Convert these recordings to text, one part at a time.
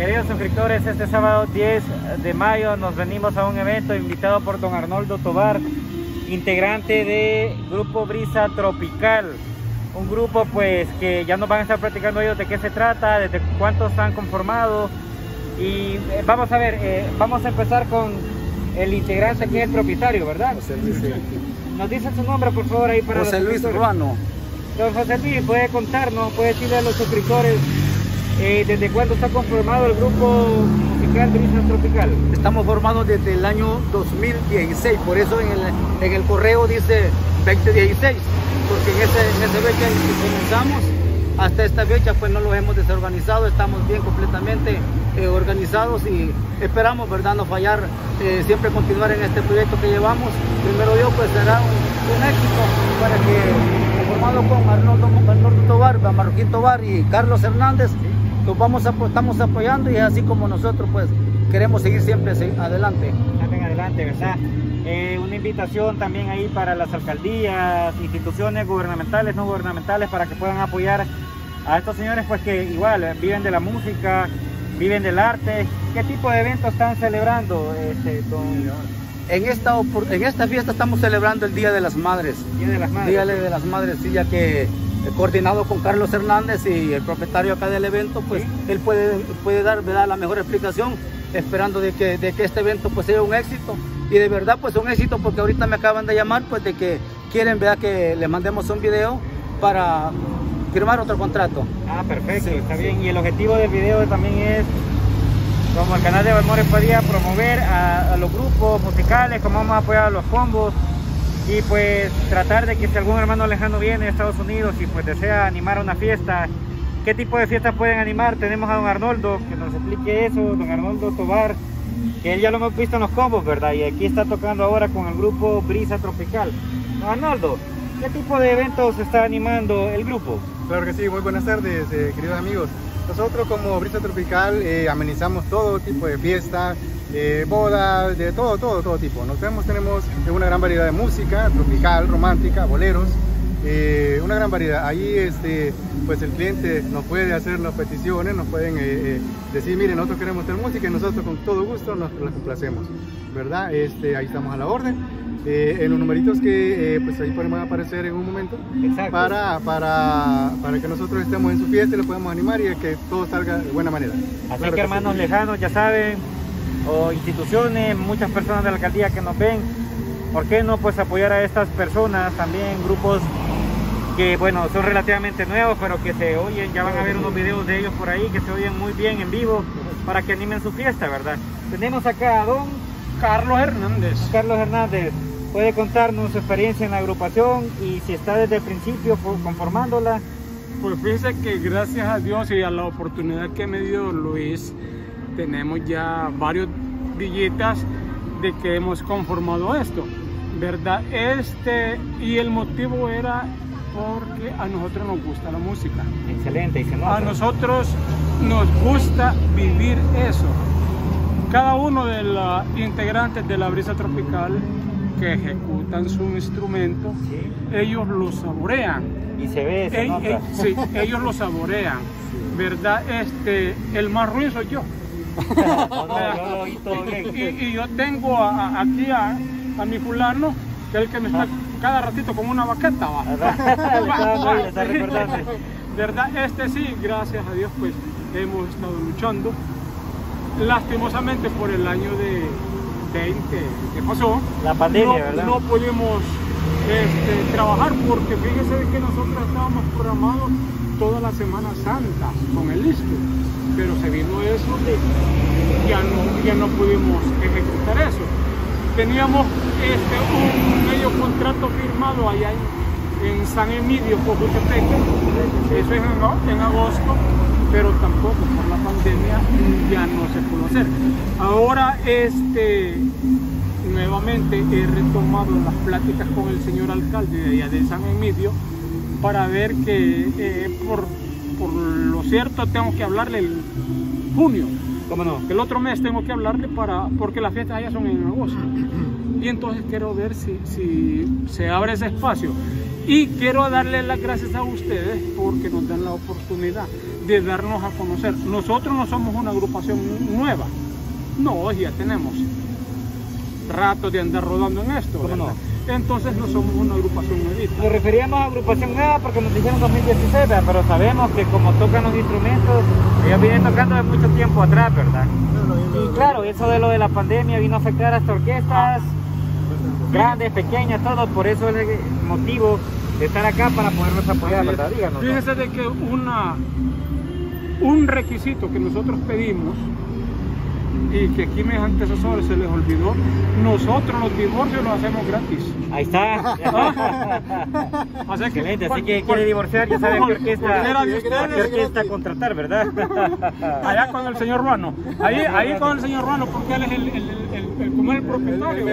Queridos suscriptores, este sábado 10 de mayo nos venimos a un evento invitado por don Arnoldo Tovar, integrante de Grupo Brisa Tropical. Un grupo pues que ya nos van a estar platicando ellos de qué se trata, desde cuántos han conformado. Y vamos a ver, vamos a empezar con el integrante que es el propietario, ¿verdad? José Luis. Nos dice su nombre por favor ahí para José Luis Ruano. Don José Luis, puede contarnos, puede decirle a los suscriptores desde cuándo está conformado el grupo musical Brisa Tropical. Estamos formados desde el año 2016, por eso en el correo dice 2016, porque en esa fecha en que comenzamos, hasta esta fecha pues no los hemos desorganizado, estamos bien completamente organizados y esperamos, ¿verdad?, no fallar, siempre continuar en este proyecto que llevamos. Primero Dios, pues será un éxito para que, formado con Arnoldo Tovar, Marroquín Tovar y Carlos Hernández, estamos apoyando, y así como nosotros pues queremos seguir siempre adelante. Adelante, ¿verdad? Una invitación también ahí para las alcaldías, instituciones gubernamentales, no gubernamentales, para que puedan apoyar a estos señores pues que igual viven de la música, viven del arte. ¿Qué tipo de eventos están celebrando, En esta fiesta estamos celebrando el Día de las Madres. Día de las Madres. Día de las Madres, sí, ya que coordinado con Carlos Hernández y el propietario acá del evento, pues ¿sí? Él puede dar, ¿verdad?, la mejor explicación, esperando de que este evento pues sea un éxito. Y de verdad pues un éxito, porque ahorita me acaban de llamar pues de que quieren, ¿verdad?, que les mandemos un video para firmar otro contrato. Ah, perfecto, sí, está bien. Y el objetivo del video también es, como el canal de Balmores podía promover a los grupos musicales, como vamos a apoyar a los combos, y pues tratar de que si algún hermano lejano viene de Estados Unidos y pues desea animar una fiesta, ¿qué tipo de fiestas pueden animar? Tenemos a don Arnoldo que nos explique eso, don Arnoldo Tovar, que él ya lo hemos visto en los combos, ¿verdad? Y aquí está tocando ahora con el grupo Brisa Tropical. Don Arnoldo, ¿qué tipo de eventos está animando el grupo? Claro que sí, muy buenas tardes, queridos amigos. Nosotros como Brisa Tropical amenizamos todo tipo de fiestas, bodas, de todo tipo. Tenemos una gran variedad de música tropical, romántica, boleros, una gran variedad. Ahí pues el cliente nos puede hacernos peticiones, nos pueden decir, miren, nosotros queremos hacer música y nosotros con todo gusto nos la complacemos, ¿verdad? Ahí estamos a la orden. En los numeritos que pues ahí podemos aparecer en un momento. Exacto. Para que nosotros estemos en su fiesta y lo podamos animar y que todo salga de buena manera. Así claro que hermanos lejanos, ya saben, o instituciones, muchas personas de la alcaldía que nos ven, ¿por qué no pues apoyar a estas personas? También grupos que bueno, son relativamente nuevos, pero que se oyen, ya van a ver unos videos de ellos por ahí que se oyen muy bien en vivo, para que animen su fiesta, ¿verdad? Tenemos acá a don Carlos Hernández. Carlos Hernández, ¿puede contarnos su experiencia en la agrupación y si está desde el principio conformándola? Pues fíjese que gracias a Dios y a la oportunidad que me dio Luis, tenemos ya varios billetes de que hemos conformado esto, ¿verdad? Y el motivo era porque a nosotros nos gusta la música. Excelente, y se nota. A nosotros nos gusta vivir eso. Cada uno de los integrantes de la Brisa Tropical que ejecutan su instrumento, ¿sí?, ellos lo saborean. Y se ve, se nota. Sí, ellos lo saborean, ¿verdad? El más ruin soy yo. Y yo tengo aquí a mi fulano, que es el que me está cada ratito como una baqueta. ¿Verdad? Sí, gracias a Dios, pues hemos estado luchando. Lastimosamente por el año de 20 que pasó, la pandemia, ¿verdad? No pudimos trabajar, porque fíjese que nosotros estábamos programados toda la Semana Santa con el listo, pero se vino eso, ya no pudimos ejecutar eso. Teníamos un medio contrato firmado allá en San Emilio, Cojutepeque, eso es en agosto, pero tampoco por la pandemia ya no se pudo hacer. Ahora nuevamente he retomado las pláticas con el señor alcalde de allá de San Emilio para ver que por lo cierto tengo que hablarle el junio. ¿Cómo no? Que el otro mes tengo que hablarle porque las fiestas allá son en agosto. Y entonces quiero ver si se abre ese espacio. Y quiero darle las gracias a ustedes porque nos dan la oportunidad de darnos a conocer. Nosotros no somos una agrupación nueva, no, ya tenemos rato de andar rodando en esto, ¿verdad? No? Entonces no somos una agrupación nuevita. Nos referíamos a agrupación nueva porque nos dijeron 2016, ¿verdad? Pero sabemos que como tocan los instrumentos, ellos vienen tocando de mucho tiempo atrás, ¿verdad? Y claro, eso de lo de la pandemia vino a afectar hasta orquestas grandes, pequeñas, todo, por eso es el motivo de estar acá para podernos apoyar, ¿verdad? Díganos. Fíjese de que un requisito que nosotros pedimos y que aquí mis antecesores se les olvidó, nosotros los divorcios los hacemos gratis. Ahí está. Así que, Excelente, así que quiere divorciar, ya sabe qué cualquiera orquesta contratar, ¿verdad? Allá con el señor Ruano, ahí con el señor Ruano, porque él es como el propietario.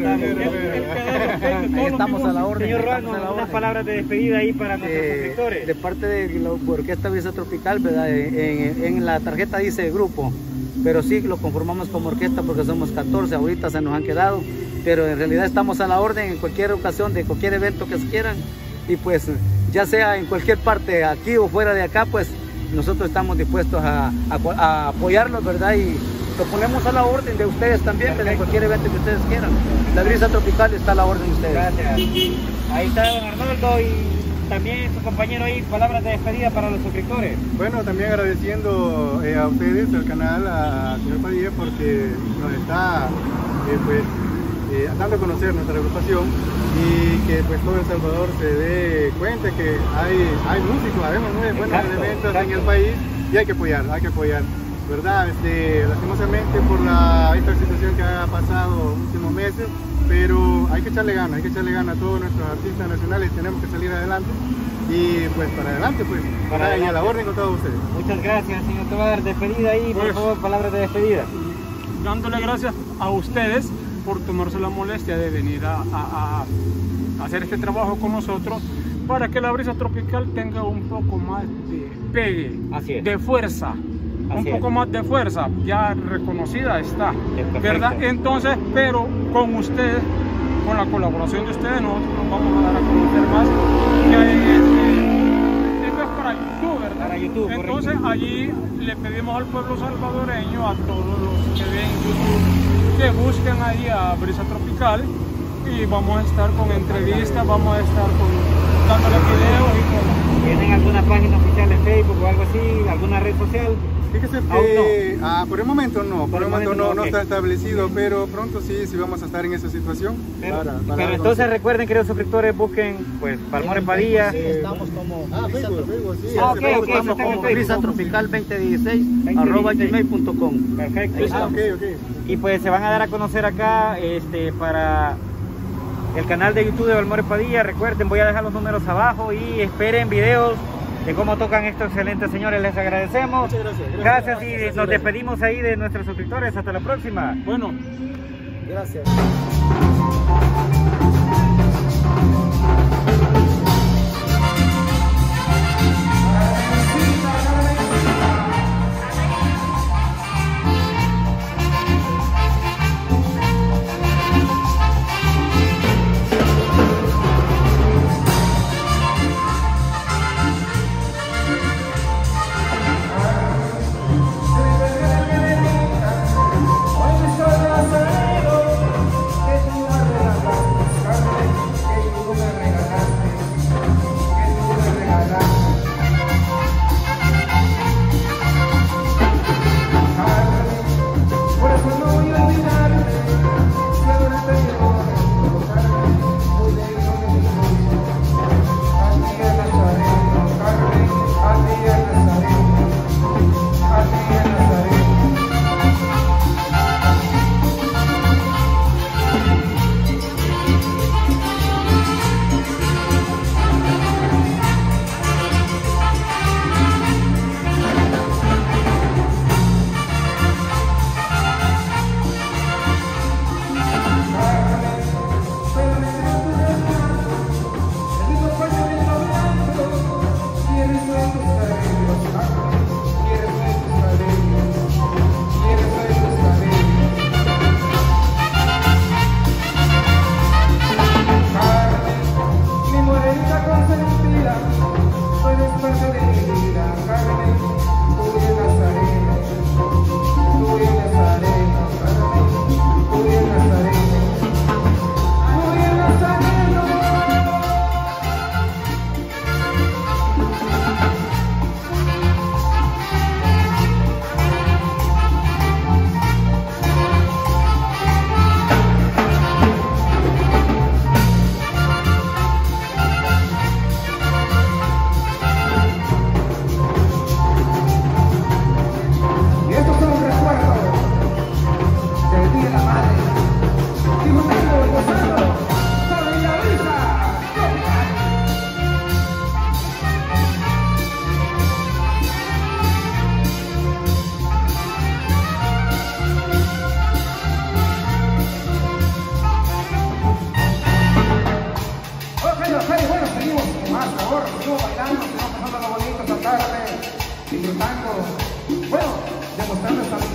Estamos a la orden. Señor Ruano, unas palabras de despedida ahí para nuestros suscriptores. De parte de la Orquesta Brisa Tropical, ¿verdad? En la tarjeta dice grupo, pero sí lo conformamos como orquesta porque somos 14, ahorita se nos han quedado, pero en realidad estamos a la orden en cualquier ocasión, de cualquier evento que se quieran, y pues ya sea en cualquier parte, aquí o fuera de acá, pues nosotros estamos dispuestos a apoyarlos, ¿verdad? Y lo ponemos a la orden de ustedes también, en cualquier evento que ustedes quieran. La Brisa Tropical está a la orden de ustedes. Gracias. Ahí está don Arnoldo y también su compañero ahí, palabras de despedida para los suscriptores. Bueno, también agradeciendo a ustedes, al canal, a señor Padilla, porque nos está dando a conocer nuestra agrupación y que pues todo El Salvador se dé cuenta que hay músicos, habemos muy buenos elementos en el país y hay que apoyar, ¿verdad? Lastimosamente por esta situación que ha pasado en los últimos meses, pero hay que echarle ganas a todos nuestros artistas nacionales, tenemos que salir adelante y pues para adelante, pues, y a la orden con todos ustedes. Muchas gracias, señor. Te voy a dar despedida ahí, por favor, palabras de despedida. Dándole gracias a ustedes por tomarse la molestia de venir a hacer este trabajo con nosotros para que la Brisa Tropical tenga un poco más de pegue, de fuerza. Un poco más de fuerza, ya reconocida está, ¿verdad? Entonces, pero con ustedes, con la colaboración de ustedes, nosotros nos vamos a dar a conocer más. Esto es para YouTube, ¿verdad? Para YouTube, entonces, correcto. allí le pedimos al pueblo salvadoreño, a todos los que ven YouTube, que busquen ahí a Brisa Tropical y vamos a estar con entrevistas, vamos a estar dándole videos y todo. ¿Tienen alguna página oficial de Facebook o algo así, alguna red social? Fíjese que por el momento no, no está establecido, pero pronto sí vamos a estar en esa situación. Pero entonces recuerden, queridos suscriptores, busquen pues Palmore Padilla. Estamos como Facebook, sí. Estamos como Brisa Tropical 2016 @gmail.com. Perfecto. Okay. Y pues se van a dar a conocer acá para el canal de YouTube de Palmore Padilla. Recuerden, voy a dejar los números abajo y esperen videos de cómo tocan estos excelentes señores. Les agradecemos. Muchas gracias y nos despedimos ahí de nuestros suscriptores. Hasta la próxima. Bueno, gracias. Que tú me regalaste, que tú me regalaste.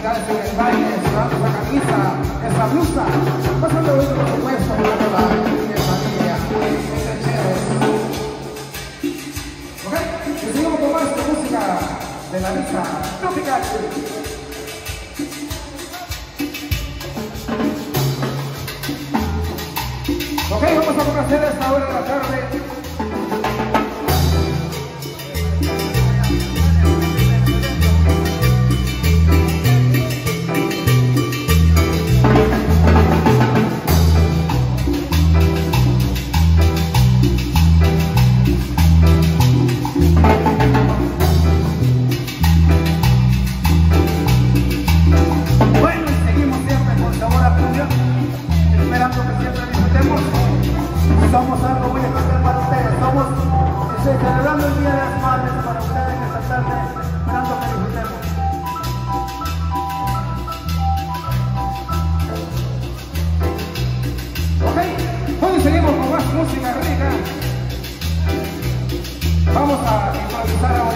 elegancia en el baile, sudando esa camisa, esa blusa, pasando bien por supuesto, jugando la familia, ese chévere. Ok, y seguimos con más música de la lista tropical. Ok, vamos a complacer a esta hora de la tarde. Bueno, y seguimos siempre con sabor a cumbia, esperando que siempre disfrutemos. Somos algo muy especial para ustedes. Estamos celebrando el Día de las Madres para ustedes esta tarde, esperando que disfrutemos. Ok, hoy seguimos con más música rica. Vamos a improvisar ahora.